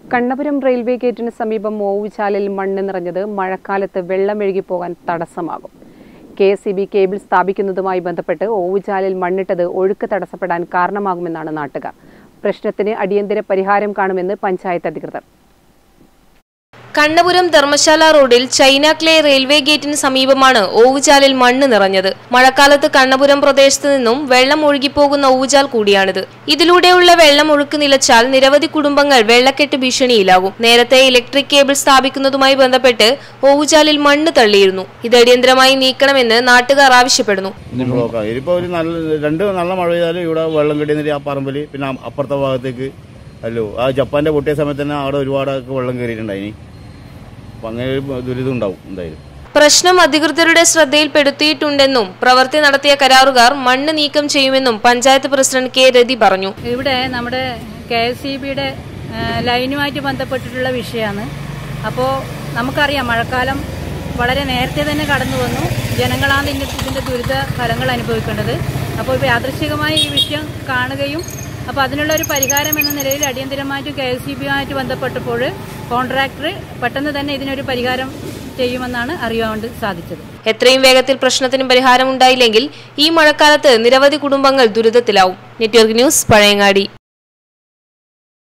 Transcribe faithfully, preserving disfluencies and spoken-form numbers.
Kannapuram railway ഗേറ്റിന് സമീപം ഓവുചാലിൽ മണ്ണ് നിറഞ്ഞത് മഴക്കാലത്ത് വെള്ളമൊഴുകി പോകാൻ തടസ്സമാകും. K S E B cable സ്ഥാപിക്കുന്നതുമായി ബന്ധപ്പെട്ട് ഓവുചാലിൽ മണ്ണിട്ടത് ഒഴുക്ക് തടസ്സപ്പെടാൻ കാരണമാകുമെന്നാണ് നാട്ടുകാർ. പ്രശ്നത്തിന് അടിയന്തര പരിഹാരം കാണുമെന്ന് പഞ്ചായത്ത് അധികൃതർ. കണ്ണപുരം ധർമ്മശാല റോഡിൽ ചൈന ക്ലേ റെയിൽവേ ഗേറ്റിന് സമീപമാണ് ഓവുചാലിൽ മണ്ണ് നിറഞ്ഞത്. മഴക്കാലത്ത് കണ്ണപുരം പ്രദേശത്ത് നിന്നും വെള്ളം ഒഴുകിപ്പോകുന്ന ഓവുചാൽ കൂടിയാണിത്. ഇതിലൂടെയുള്ള വെള്ളം ഒഴുക്ക് നിലച്ചാൽ നിരവധി കുടുംബങ്ങൾ വെള്ളക്കെട്ട് ഭീഷണിയിലാകും. നേരത്തെ ഇലക്ട്രിക് കേബിൾ സ്ഥാപിക്കുന്നതുമായി ബന്ധപ്പെട്ട് ഓവുചാലിൽ മണ്ണ് തള്ളിയിരുന്നു. ഇത് അടിയന്തരമായി നീക്കണമെന്ന് നാട്ടുകാർ ആവശ്യപ്പെടുന്നു. രണ്ട് നല്ല മഴ പെയ്താലും ഇവിടെ വെള്ളം കെട്ടിയെന്നിട്ട് ആ പറമ്പിൽ പിന്നെ അപ്പുറത്തെ ഭാഗത്തേക്ക് അല്ലോ ആ ജപ്പാന്റെ പൊട്ടിയ സമയത്ത് തന്നെ അവിടെ ഒരുപാട് വെള്ളം കയറിയിട്ടുണ്ടായി. പ്രശ്നം അധികൃതരുടെ ശ്രദ്ധയിൽപ്പെടുത്തിയിട്ടുണ്ടെന്നും പ്രവൃത്തി നടത്തിയ കരാറുകാർ മണ്ണ് നീക്കം ചെയ്യുമെന്നും പഞ്ചായത്ത് പ്രസിഡന്റ് കെ രതി പറഞ്ഞു. ഇവിടെ നമ്മുടെ കെ എസ് ഇ ബിയുടെ ലൈനുമായിട്ട് ബന്ധപ്പെട്ടിട്ടുള്ള വിഷയമാണ്. അപ്പോൾ നമുക്കറിയാം മഴക്കാലം വളരെ നേരത്തെ തന്നെ കടന്നു വന്നു. ജനങ്ങളാണ് ഇതിന്റെ ദുരിത ഫലങ്ങൾ അനുഭവിക്കേണ്ടത്. അപ്പോൾ ഇപ്പോൾ യാദൃശ്ചികമായി ഈ വിഷയം കാണുകയും അപ്പോൾ അതിനുള്ള ഒരു പരിഹാരം എന്ന നിലയിൽ അടിയന്തരമായിട്ട് കെ എസ് ഇ ബിയുമായിട്ട് ബന്ധപ്പെട്ടപ്പോൾ കോൺട്രാക്ടർ പെട്ടെന്ന് തന്നെ ഇതിനൊരു പരിഹാരം ചെയ്യുമെന്നാണ് അറിയാൻ സാധിച്ചത്. എത്രയും വേഗത്തിൽ പ്രശ്നത്തിന് പരിഹാരം ഉണ്ടായില്ലെങ്കിൽ ഈ മഴക്കാലത്ത് നിരവധി കുടുംബങ്ങൾ ദുരിതത്തിലാവും. Network news, Pazhayangadi.